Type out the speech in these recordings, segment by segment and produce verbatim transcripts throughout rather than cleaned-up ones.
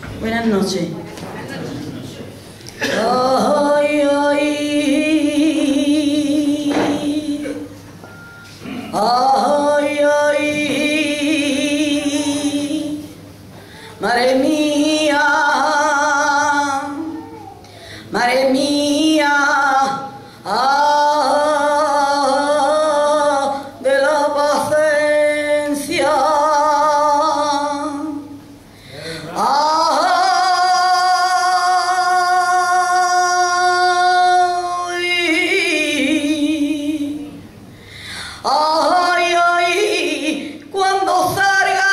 Buenas noches. Ay, ay, ay, ay, madre mía, madre mía, ah, de la paciencia. Ay, ay, cuando salga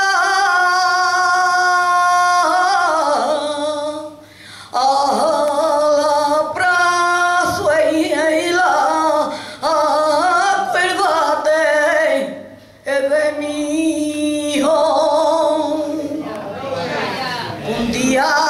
a la plaza y la acuérdate de mi hijo. Un día